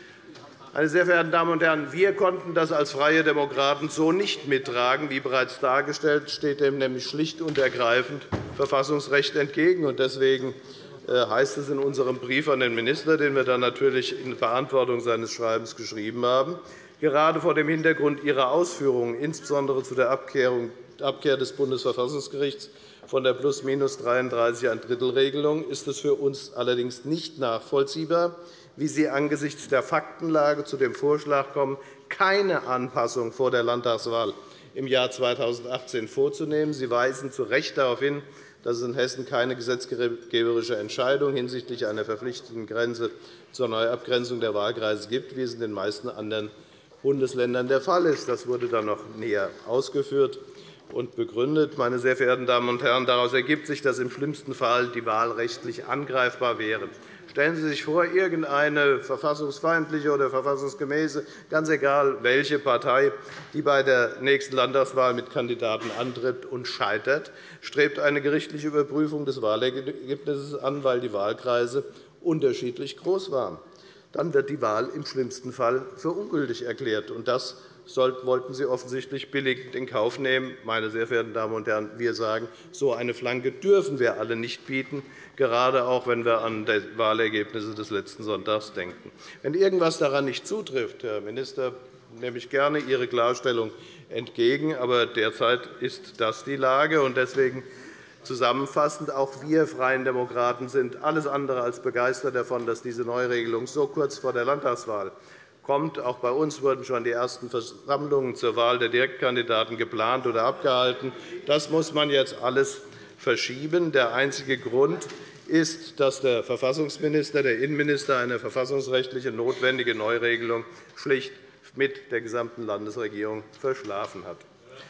Meine sehr verehrten Damen und Herren, wir konnten das als Freie Demokraten so nicht mittragen. Wie bereits dargestellt, steht dem nämlich schlicht und ergreifend Verfassungsrecht entgegen. Deswegen heißt es in unserem Brief an den Minister, den wir dann natürlich in Beantwortung seines Schreibens geschrieben haben, gerade vor dem Hintergrund Ihrer Ausführungen, insbesondere zu der Abkehr des Bundesverfassungsgerichts von der plus-minus dreiunddreißig ein Drittel-Regelung, ist es für uns allerdings nicht nachvollziehbar, wie Sie angesichts der Faktenlage zu dem Vorschlag kommen, keine Anpassung vor der Landtagswahl im Jahr zweitausendachtzehn vorzunehmen. Sie weisen zu Recht darauf hin, dass es in Hessen keine gesetzgeberische Entscheidung hinsichtlich einer verpflichtenden Grenze zur Neuabgrenzung der Wahlkreise gibt, wie es in den meisten anderen Bundesländern der Fall ist. Das wurde dann noch näher ausgeführt und begründet. Meine sehr verehrten Damen und Herren, daraus ergibt sich, dass im schlimmsten Fall die Wahl rechtlich angreifbar wäre. Stellen Sie sich vor, irgendeine verfassungsfeindliche oder verfassungsgemäße, ganz egal welche Partei, die bei der nächsten Landtagswahl mit Kandidaten antritt und scheitert, strebt eine gerichtliche Überprüfung des Wahlergebnisses an, weil die Wahlkreise unterschiedlich groß waren. Dann wird die Wahl im schlimmsten Fall für ungültig erklärt. Das wollten Sie offensichtlich billigend in Kauf nehmen. Meine sehr verehrten Damen und Herren, wir sagen, so eine Flanke dürfen wir alle nicht bieten, gerade auch, wenn wir an die Wahlergebnisse des letzten Sonntags denken. Wenn irgendetwas daran nicht zutrifft, Herr Minister, nehme ich gerne Ihre Klarstellung entgegen. Aber derzeit ist das die Lage. Deswegen zusammenfassend, auch wir Freien Demokraten sind alles andere als begeistert davon, dass diese Neuregelung so kurz vor der Landtagswahl kommt. Auch bei uns wurden schon die ersten Versammlungen zur Wahl der Direktkandidaten geplant oder abgehalten. Das muss man jetzt alles verschieben. Der einzige Grund ist, dass der Verfassungsminister, der Innenminister eine verfassungsrechtliche notwendige Neuregelung schlicht mit der gesamten Landesregierung verschlafen hat.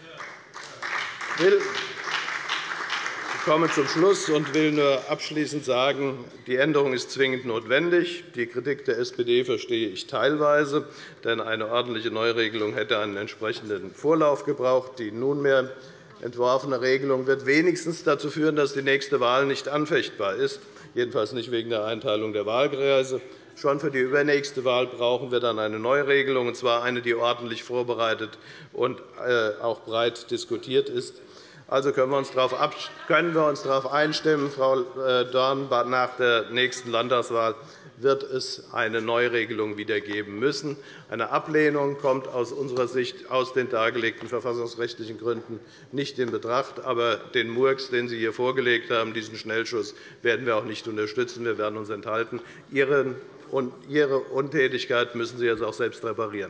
Ich komme zum Schluss und will nur abschließend sagen, die Änderung ist zwingend notwendig. Die Kritik der S P D verstehe ich teilweise, denn eine ordentliche Neuregelung hätte einen entsprechenden Vorlauf gebraucht. Die nunmehr entworfene Regelung wird wenigstens dazu führen, dass die nächste Wahl nicht anfechtbar ist, jedenfalls nicht wegen der Einteilung der Wahlkreise. Schon für die übernächste Wahl brauchen wir dann eine Neuregelung, und zwar eine, die ordentlich vorbereitet und auch breit diskutiert ist. Also können wir uns darauf einstimmen, Frau Dorn, nach der nächsten Landtagswahl wird es eine Neuregelung wieder geben müssen. Eine Ablehnung kommt aus unserer Sicht aus den dargelegten verfassungsrechtlichen Gründen nicht in Betracht. Aber den Murks, den Sie hier vorgelegt haben, diesen Schnellschuss, werden wir auch nicht unterstützen. Wir werden uns enthalten. Ihre Untätigkeit müssen Sie jetzt auch selbst reparieren.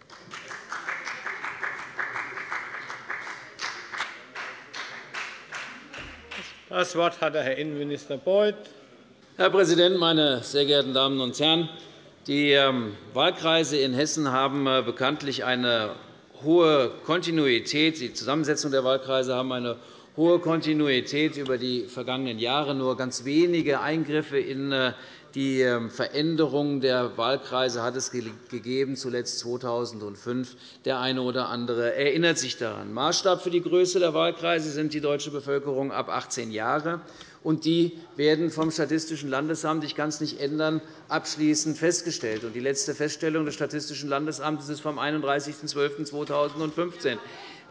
Das Wort hat der Herr Innenminister Beuth. Herr Präsident, meine sehr geehrten Damen und Herren! Die Wahlkreise in Hessen haben bekanntlich eine hohe Kontinuität. Die Zusammensetzung der Wahlkreise haben eine hohe Kontinuität über die vergangenen Jahre. Nur ganz wenige Eingriffe in die Veränderung der Wahlkreise hat es gegeben, zuletzt zweitausendfünf. Der eine oder andere erinnert sich daran. Maßstab für die Größe der Wahlkreise sind die deutsche Bevölkerung ab achtzehn Jahre. Und die werden vom Statistischen Landesamt, ich kann es nicht ändern, abschließend festgestellt. Die letzte Feststellung des Statistischen Landesamtes ist vom einunddreißigsten zwölften zweitausendfünfzehn.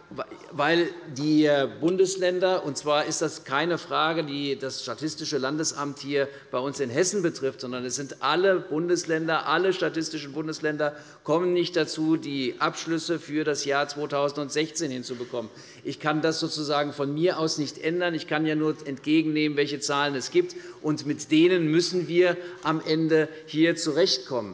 Weil die Bundesländer, und zwar ist das keine Frage, die das Statistische Landesamt hier bei uns in Hessen betrifft, sondern es sind alle Bundesländer, alle statistischen Bundesländer kommen nicht dazu, die Abschlüsse für das Jahr zweitausendsechzehn hinzubekommen. Ich kann das sozusagen von mir aus nicht ändern. Ich kann ja nur entgegennehmen, welche Zahlen es gibt, und mit denen müssen wir am Ende hier zurechtkommen.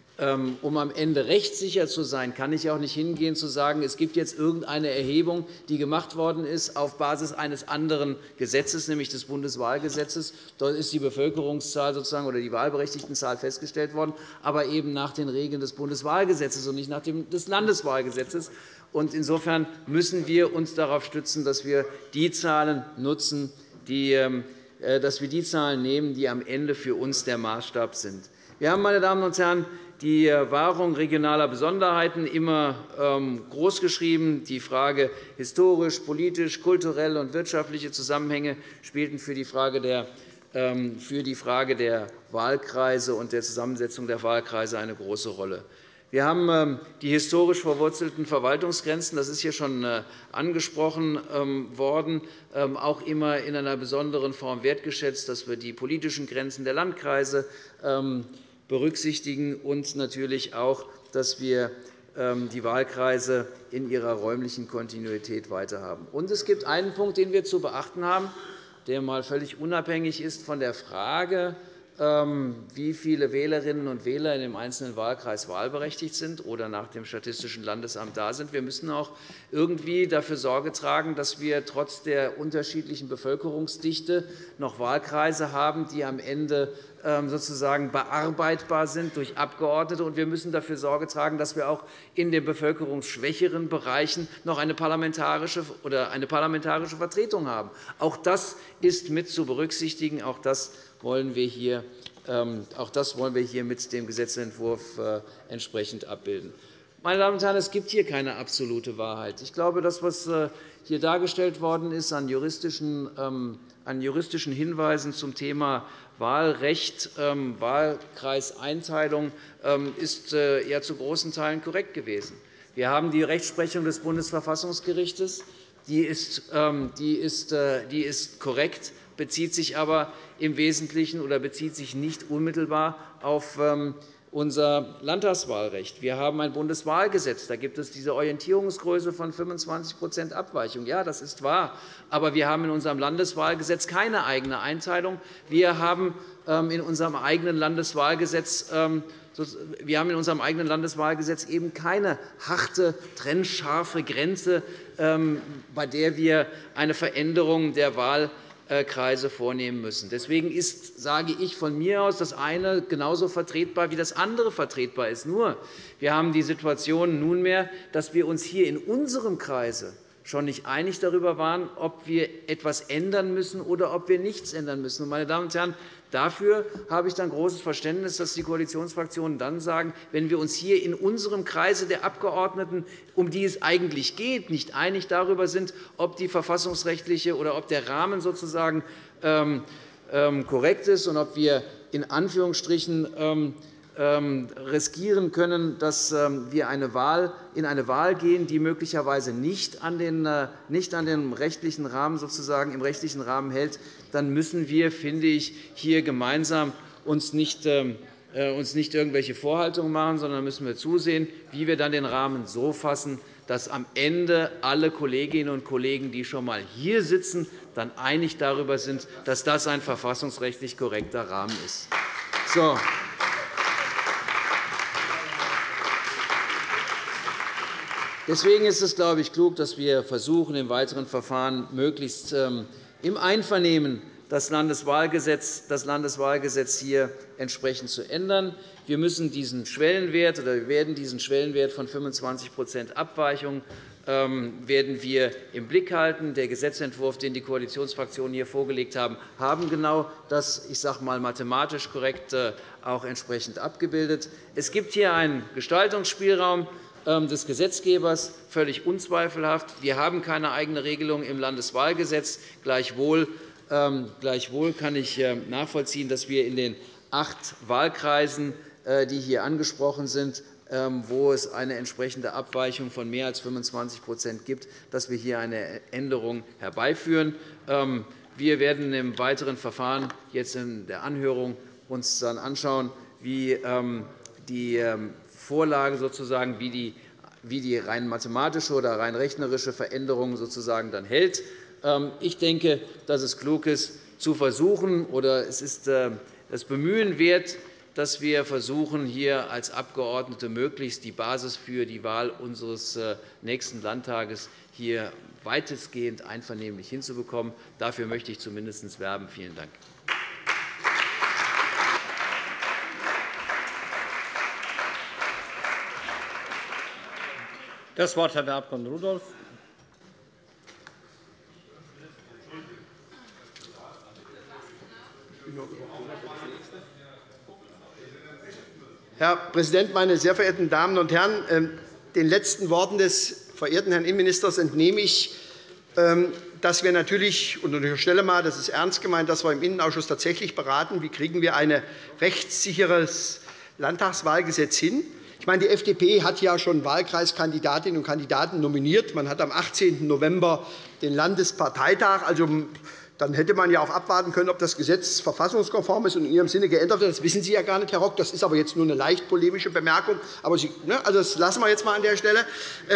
Um am Ende rechtssicher zu sein, kann ich auch nicht hingehen und sagen, es gibt jetzt irgendeine Erhebung, die gemacht worden ist auf Basis eines anderen Gesetzes, nämlich des Bundeswahlgesetzes. Dort ist die Bevölkerungszahl sozusagen oder die Wahlberechtigtenzahl festgestellt worden, aber eben nach den Regeln des Bundeswahlgesetzes und nicht nach dem des Landeswahlgesetzes. Insofern müssen wir uns darauf stützen, dass wir die Zahlen nutzen, die, dass wir die Zahlen nehmen, die am Ende für uns der Maßstab sind. Wir haben, meine Damen und Herren, die Wahrung regionaler Besonderheiten immer großgeschrieben. Die Frage historisch, politisch, kulturelle und wirtschaftliche Zusammenhänge spielten für die Frage der für die Frage der Wahlkreise und der Zusammensetzung der Wahlkreise eine große Rolle. Wir haben die historisch verwurzelten Verwaltungsgrenzen, das ist hier schon angesprochen worden, auch immer in einer besonderen Form wertgeschätzt, dass wir die politischen Grenzen der Landkreise berücksichtigen und natürlich auch, dass wir die Wahlkreise in ihrer räumlichen Kontinuität weiterhaben. Und es gibt einen Punkt, den wir zu beachten haben, der einmal völlig unabhängig ist von der Frage, wie viele Wählerinnen und Wähler in dem einzelnen Wahlkreis wahlberechtigt sind oder nach dem Statistischen Landesamt da sind. Wir müssen auch irgendwie dafür Sorge tragen, dass wir trotz der unterschiedlichen Bevölkerungsdichte noch Wahlkreise haben, die am Ende sozusagen bearbeitbar sind durch Abgeordnete. Und wir müssen dafür Sorge tragen, dass wir auch in den bevölkerungsschwächeren Bereichen noch eine parlamentarische oder eine parlamentarische Vertretung haben. Auch das ist mit zu berücksichtigen. Auch das wollen wir hier, auch das wollen wir hier mit dem Gesetzentwurf entsprechend abbilden. Meine Damen und Herren, es gibt hier keine absolute Wahrheit. Ich glaube, das, was hier dargestellt worden ist an juristischen, an juristischen Hinweisen zum Thema Wahlrecht, Wahlkreiseinteilung, ist ja zu großen Teilen korrekt gewesen. Wir haben die Rechtsprechung des Bundesverfassungsgerichts. Die ist, die ist, die ist korrekt, bezieht sich aber im Wesentlichen oder bezieht sich nicht unmittelbar auf unser Landtagswahlrecht. Wir haben ein Bundeswahlgesetz. Da gibt es diese Orientierungsgröße von fünfundzwanzig Abweichung. Ja, das ist wahr. Aber wir haben in unserem Landeswahlgesetz keine eigene Einteilung. Wir haben in unserem eigenen Landeswahlgesetz Wir haben in unserem eigenen Landeswahlgesetz eben keine harte, trennscharfe Grenze, bei der wir eine Veränderung der Wahlkreise vornehmen müssen. Deswegen ist, sage ich von mir aus, das eine genauso vertretbar wie das andere vertretbar ist. Nur, wir haben die Situation nunmehr, dass wir uns hier in unserem Kreise schon nicht einig darüber waren, ob wir etwas ändern müssen oder ob wir nichts ändern müssen. Meine Damen und Herren, dafür habe ich dann großes Verständnis, dass die Koalitionsfraktionen dann sagen, wenn wir uns hier in unserem Kreise der Abgeordneten, um die es eigentlich geht, nicht einig darüber sind, ob die verfassungsrechtliche oder ob der Rahmen sozusagen korrekt ist und ob wir in Anführungsstrichen riskieren können, dass wir eine Wahl, in eine Wahl gehen, die möglicherweise nicht an den, nicht an den rechtlichen Rahmen sozusagen im rechtlichen Rahmen hält, dann müssen wir, finde ich, hier gemeinsam uns nicht, uns nicht irgendwelche Vorhaltungen machen, sondern müssen wir zusehen, wie wir dann den Rahmen so fassen, dass am Ende alle Kolleginnen und Kollegen, die schon einmal hier sitzen, dann einig darüber sind, dass das ein verfassungsrechtlich korrekter Rahmen ist. So. Deswegen ist es, glaube ich, klug, dass wir versuchen, im weiteren Verfahren möglichst im Einvernehmen das Landeswahlgesetz, das Landeswahlgesetz hier entsprechend zu ändern. Wir müssen diesen Schwellenwert oder wir werden diesen Schwellenwert von fünfundzwanzig Abweichung werden wir im Blick halten. Der Gesetzentwurf, den die Koalitionsfraktionen hier vorgelegt haben, haben genau das, ich sage mal, mathematisch korrekt auch entsprechend abgebildet. Es gibt hier einen Gestaltungsspielraum des Gesetzgebers, völlig unzweifelhaft. Wir haben keine eigene Regelung im Landeswahlgesetz. Gleichwohl, gleichwohl kann ich nachvollziehen, dass wir in den acht Wahlkreisen, die hier angesprochen sind, wo es eine entsprechende Abweichung von mehr als fünfundzwanzig gibt, dass wir hier eine Änderung herbeiführen. Wir werden im weiteren Verfahren jetzt in der Anhörung uns dann anschauen, wie die Vorlage sozusagen, wie die, wie die rein mathematische oder rein rechnerische Veränderung sozusagen dann hält. Ich denke, dass es klug ist, zu versuchen, oder es ist das Bemühen wert, dass wir versuchen, hier als Abgeordnete möglichst die Basis für die Wahl unseres nächsten Landtages hier weitestgehend einvernehmlich hinzubekommen. Dafür möchte ich zumindest werben. Vielen Dank. Das Wort hat der Abg. Rudolph. Herr Präsident, meine sehr verehrten Damen und Herren! Den letzten Worten des verehrten Herrn Innenministers entnehme ich, dass wir natürlich, und ich unterstelle mal, das ist ernst gemeint, dass wir im Innenausschuss tatsächlich beraten, wie kriegen wir ein rechtssicheres Landtagswahlgesetz hin. Ich meine, die F D P hat ja schon Wahlkreiskandidatinnen und Kandidaten nominiert. Man hat am achtzehnten November den Landesparteitag. Also, dann hätte man ja auch abwarten können, ob das Gesetz verfassungskonform ist und in Ihrem Sinne geändert wird. Das wissen Sie ja gar nicht, Herr Rock. Das ist aber jetzt nur eine leicht polemische Bemerkung. Aber Sie, ne, also das lassen wir jetzt einmal an der Stelle.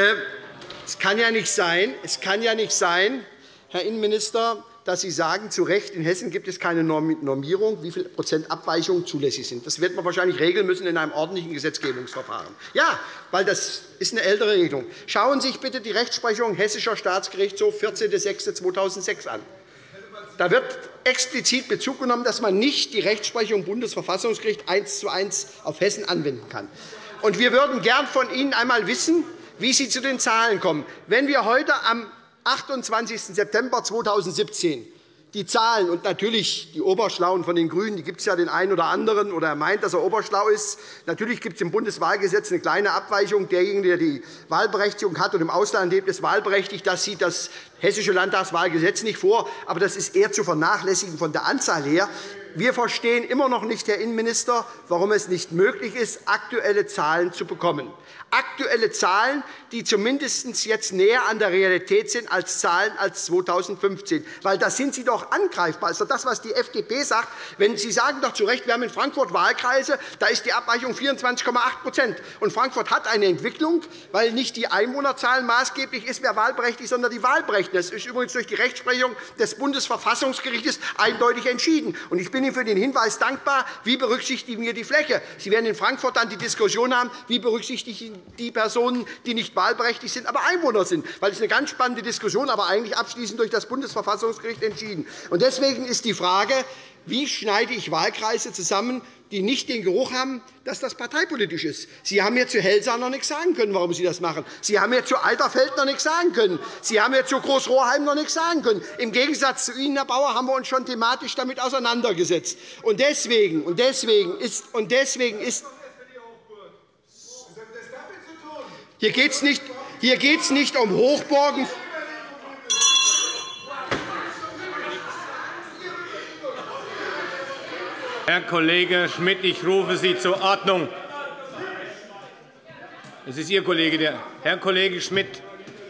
Es kann ja nicht sein, es kann ja nicht sein, Herr Innenminister, dass Sie sagen, zu Recht, in Hessen gibt es keine Normierung, wie viel Prozent Abweichungen zulässig sind. Das wird man wahrscheinlich regeln müssen in einem ordentlichen Gesetzgebungsverfahren. Ja, weil das ist eine ältere Regelung. Schauen Sie sich bitte die Rechtsprechung Hessischer Staatsgerichtshof vierzehnter sechster zweitausendsechs an. Da wird explizit Bezug genommen, dass man nicht die Rechtsprechung Bundesverfassungsgericht eins zu eins auf Hessen anwenden kann. Und wir würden gern von Ihnen einmal wissen, wie Sie zu den Zahlen kommen. Wenn wir heute am achtundzwanzigsten September zweitausendsiebzehn die Zahlen und natürlich die Oberschlauen von den GRÜNEN, die gibt es ja den einen oder anderen, oder er meint, dass er oberschlau ist. Natürlich gibt es im Bundeswahlgesetz eine kleine Abweichung. Derjenige, der die Wahlberechtigung hat und im Ausland lebt, ist wahlberechtigt. Das sieht das Hessische Landtagswahlgesetz nicht vor. Aber das ist eher zu vernachlässigen von der Anzahl her. Wir verstehen immer noch nicht, Herr Innenminister, warum es nicht möglich ist, aktuelle Zahlen zu bekommen. Aktuelle Zahlen, die zumindest jetzt näher an der Realität sind als Zahlen als zweitausendfünfzehn. Weil da sind Sie doch angreifbar. Das ist doch das, was die F D P sagt. Wenn Sie sagen doch zu Recht, wir haben in Frankfurt Wahlkreise, da ist die Abweichung vierundzwanzig Komma acht Und Frankfurt hat eine Entwicklung, weil nicht die Einwohnerzahl maßgeblich ist, wer wahlberechtigt ist, sondern die Wahlberechtigten. Das ist übrigens durch die Rechtsprechung des Bundesverfassungsgerichts eindeutig entschieden. Und ich bin Ihnen für den Hinweis dankbar, wie berücksichtigen wir die Fläche. Sie werden in Frankfurt dann die Diskussion haben, wie berücksichtigen die Personen, die nicht wahlberechtigt sind, aber Einwohner sind. Das ist eine ganz spannende Diskussion, aber eigentlich abschließend durch das Bundesverfassungsgericht entschieden. Und deswegen ist die Frage, wie schneide ich Wahlkreise zusammen, die nicht den Geruch haben, dass das parteipolitisch ist. Sie haben mir zu Helsa noch nichts sagen können, warum Sie das machen. Sie haben mir zu Alterfeld noch nichts sagen können. Sie haben mir zu Großrohrheim noch nichts sagen können. Im Gegensatz zu Ihnen, Herr Bauer, haben wir uns schon thematisch damit auseinandergesetzt. Und deswegen, und deswegen ist, und deswegen ist hier geht es nicht, hier geht's nicht um Hochburgen. Herr Kollege Schmidt, ich rufe Sie zur Ordnung. Es ist Ihr Kollege, der Herr Kollege Schmidt.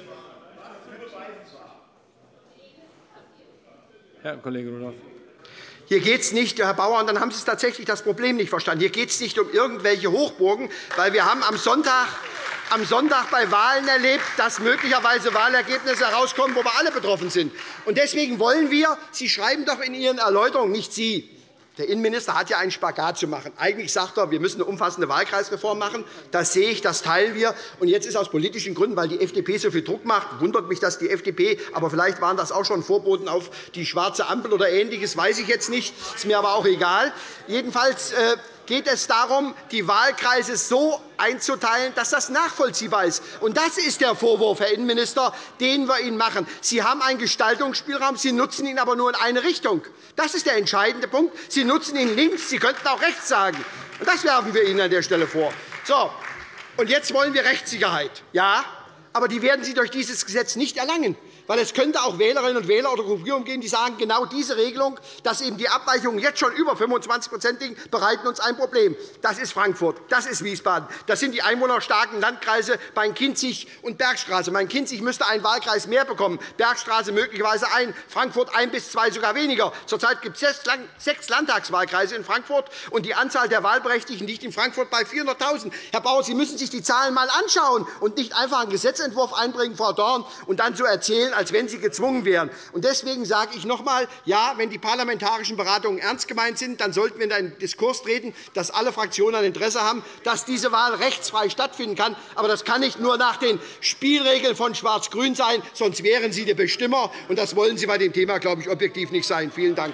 Herr Kollege Rudolph. Hier geht es nicht, Herr Bauer, und dann haben Sie tatsächlich das Problem nicht verstanden. Hier geht es nicht um irgendwelche Hochburgen, weil wir haben am Sonntag am Sonntag bei Wahlen erlebt, dass möglicherweise Wahlergebnisse herauskommen, wo wir alle betroffen sind. Und deswegen wollen wir, Sie schreiben doch in Ihren Erläuterungen, nicht Sie, Der Innenminister hat ja einen Spagat zu machen. Eigentlich sagt er, wir müssen eine umfassende Wahlkreisreform machen. Das sehe ich, das teilen wir. Und jetzt ist aus politischen Gründen, weil die F D P so viel Druck macht, wundert mich, dass die F D P, aber vielleicht waren das auch schon Vorboten auf die schwarze Ampel oder Ähnliches, weiß ich jetzt nicht, ist mir aber auch egal. Jedenfalls äh, geht es darum, die Wahlkreise so einzuteilen, dass das nachvollziehbar ist. Und das ist der Vorwurf, Herr Innenminister, den wir Ihnen machen. Sie haben einen Gestaltungsspielraum, Sie nutzen ihn aber nur in eine Richtung. Das ist der entscheidende Punkt. Sie nutzen ihn links, Sie könnten auch rechts sagen. Und das werfen wir Ihnen an der Stelle vor. So, und jetzt wollen wir Rechtssicherheit. Ja, aber die werden Sie durch dieses Gesetz nicht erlangen. Weil es könnte auch Wählerinnen und Wähler oder Gruppierungen geben, die sagen, genau diese Regelung, dass eben die Abweichungen jetzt schon über fünfundzwanzig liegen, bereiten uns ein Problem. Das ist Frankfurt, das ist Wiesbaden, das sind die einwohnerstarken Landkreise Main-Kinzig und Bergstraße. Main-Kinzig müsste einen Wahlkreis mehr bekommen, Bergstraße möglicherweise ein, Frankfurt ein bis zwei, sogar weniger. Zurzeit gibt es sechs Landtagswahlkreise in Frankfurt, und die Anzahl der Wahlberechtigten liegt in Frankfurt bei vierhunderttausend. Herr Bauer, Sie müssen sich die Zahlen einmal anschauen und nicht einfach einen Gesetzentwurf einbringen, Frau Dorn, und dann so erzählen, als wenn Sie gezwungen wären. Deswegen sage ich noch einmal, ja, wenn die parlamentarischen Beratungen ernst gemeint sind, dann sollten wir in einen Diskurs treten, dass alle Fraktionen ein Interesse haben, dass diese Wahl rechtsfrei stattfinden kann. Aber das kann nicht nur nach den Spielregeln von Schwarz-Grün sein, sonst wären Sie der Bestimmer. Und das wollen Sie bei dem Thema, glaube ich, objektiv nicht sein. Vielen Dank.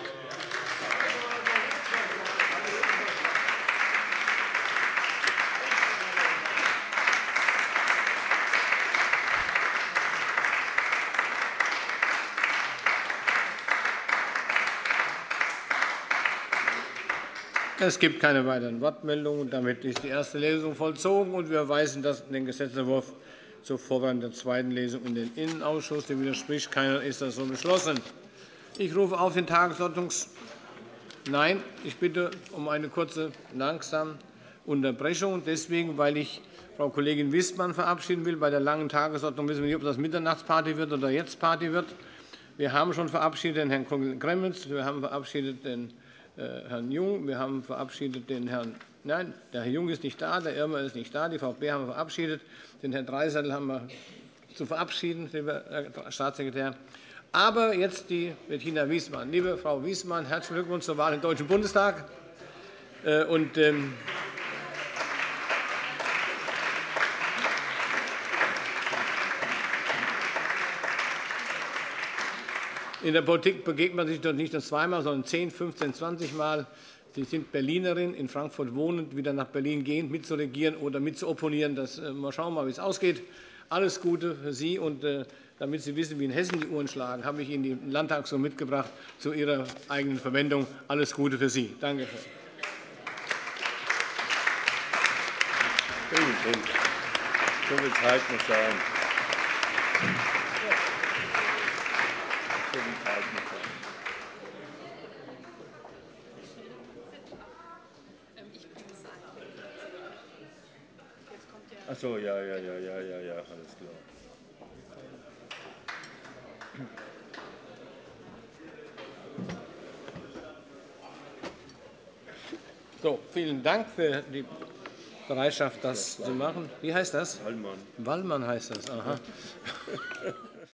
Es gibt keine weiteren Wortmeldungen. Damit ist die erste Lesung vollzogen, und wir weisen den Gesetzentwurf zur Vorbereitung der zweiten Lesung in den Innenausschuss. Dem widerspricht keiner. Ist das so beschlossen? Ich rufe auf den Tagesordnungs Nein, ich bitte um eine kurze langsame Unterbrechung. Deswegen, weil ich Frau Kollegin Wissmann verabschieden will. Bei der langen Tagesordnung wissen wir nicht, ob das Mitternachtsparty wird oder jetzt Party wird. Wir haben schon verabschiedet den Herrn Kollegen Gremmels, wir haben verabschiedet den Herrn Jung, wir haben verabschiedet den Herrn Nein, der Herr Jung ist nicht da, der Irmer ist nicht da, die VfB haben wir verabschiedet, den Herrn Dreiseitel haben wir zu verabschieden, lieber Herr Staatssekretär. Aber jetzt die Bettina Wiesmann. Liebe Frau Wiesmann, herzlichen Glückwunsch zur Wahl im Deutschen Bundestag. Und, ähm, in der Politik begegnet man sich doch nicht nur zweimal, sondern zehn, fünfzehn, zwanzig Mal. Sie sind Berlinerin, in Frankfurt wohnend, wieder nach Berlin gehend, mitzuregieren oder mitzuopponieren. Das, mal schauen, mal, wie es ausgeht. Alles Gute für Sie. Und äh, damit Sie wissen, wie in Hessen die Uhren schlagen, habe ich Ihnen den Landtag so mitgebracht zu Ihrer eigenen Verwendung. Alles Gute für Sie. Danke schön. So viel Zeit muss sein. Ach so, ja, ja, ja, ja, ja, ja, alles klar. So, vielen Dank für die Bereitschaft, das zu machen. Wie heißt das? Wallmann. Wallmann heißt das. Aha.